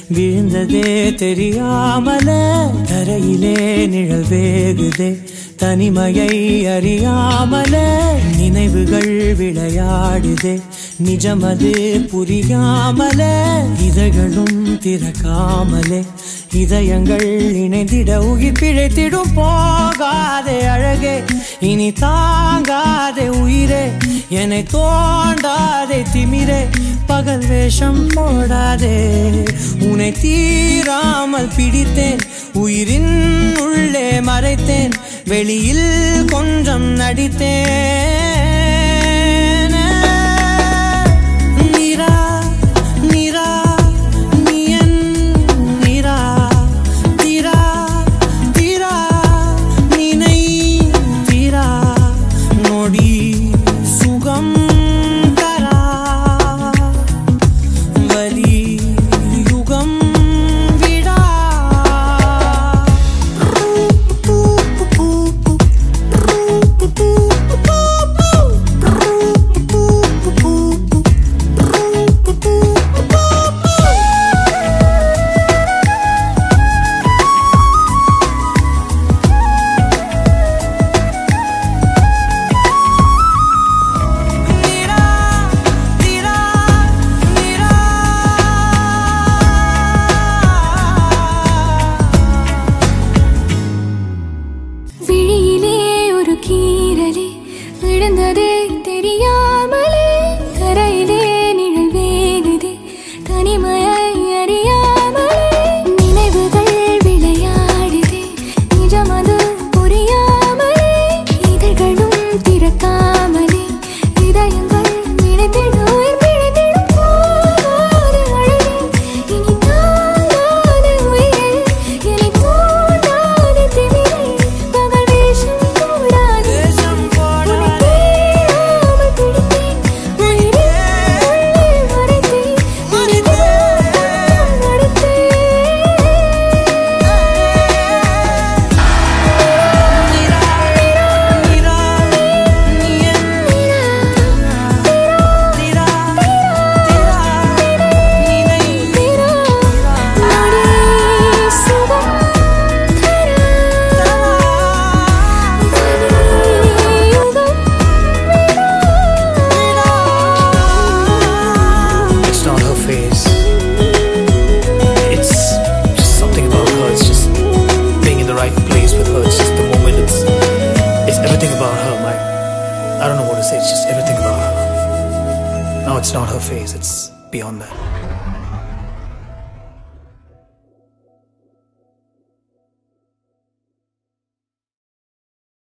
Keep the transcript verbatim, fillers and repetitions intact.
விழுந்ததே தெரியாமலே தரையிலே நிழல் வேகுதே தனிமையை அறியாமலே நினைவுகள் விளையாடுதே நிஜமது புரியாமலே இதழ்களும் திறக்காமலே இதயங்கள் இணைந்திட உயிர் பிழைத்திடும் போகாதே அழகே இனி தாங்காதே உயிரே என்னை தோண்டாதே திமிரே பகல் வேஷம் போடாதே உன்னை தீராமல் பிடித்தேன் உயிரின் உள்ளே மறைத்தேன் வெளியில் கொஞ்சம் நடித்தேன் நீரா நீரா நீயன் நீரா தீரா தீரா நீனை தீரா நொடி சுகம் தரா வலி யுகம் விடா I don't know what to say, it's just everything about her. Now it's not her face, it's beyond that.